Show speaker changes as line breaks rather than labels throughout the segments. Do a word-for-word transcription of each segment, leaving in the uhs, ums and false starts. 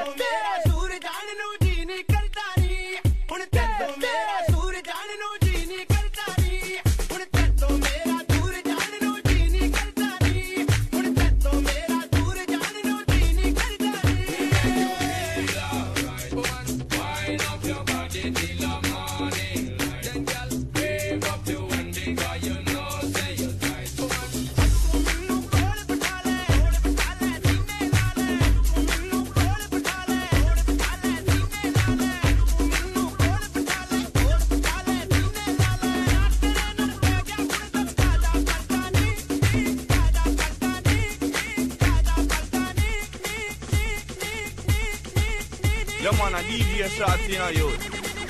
Yeah, man, a D J shot in a youth.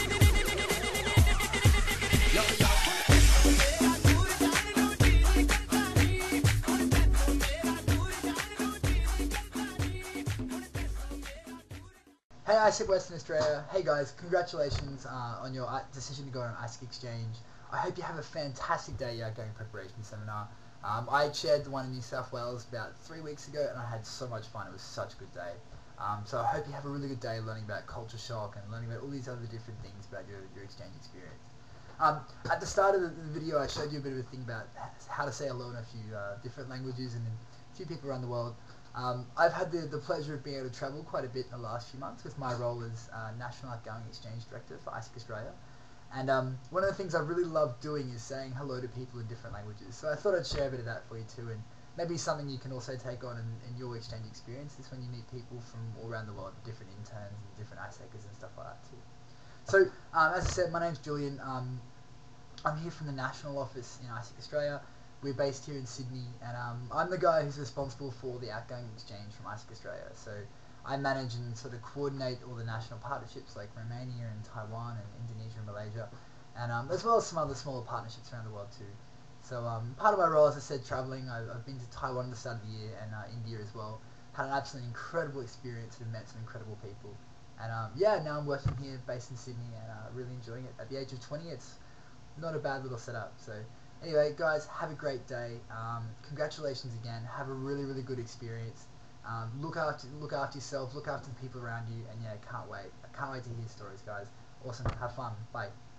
Hey ASIC Western Australia, hey guys, congratulations uh, on your decision to go on an ASIC exchange. I hope you have a fantastic day at your outgoing preparation seminar. Um, I chaired the one in New South Wales about three weeks ago and I had so much fun. It was such a good day. Um, so I hope you have a really good day learning about culture shock and learning about all these other different things about your, your exchange experience. Um, at the start of the, the video I showed you a bit of a thing about how to say hello in a few uh, different languages and a few people around the world. Um, I've had the, the pleasure of being able to travel quite a bit in the last few months with my role as uh, National Outgoing Exchange Director for ASIC Australia. And um, one of the things I really love doing is saying hello to people in different languages. So I thought I'd share a bit of that for you too, and maybe something you can also take on in, in your exchange experience is when you meet people from all around the world, different interns and different ASICers and stuff like that too. So um, as I said, my name's Julian. Um, I'm here from the national office in ASIC Australia. We're based here in Sydney, and um, I'm the guy who's responsible for the outgoing exchange from ASIC Australia. So I manage and sort of coordinate all the national partnerships like Romania and Taiwan and Indonesia and Malaysia, and um, as well as some other smaller partnerships around the world too. So um, part of my role, as I said, travelling. I've, I've been to Taiwan at the start of the year and uh, India as well. Had an absolutely incredible experience and met some incredible people. And um, yeah, now I'm working here based in Sydney and uh, really enjoying it. At the age of twenty, it's not a bad little setup. So anyway, guys, have a great day. Um, congratulations again. Have a really, really good experience. Um, look after look after yourself. Look after the people around you. And yeah, can't wait. I can't wait to hear stories, guys. Awesome. Have fun. Bye.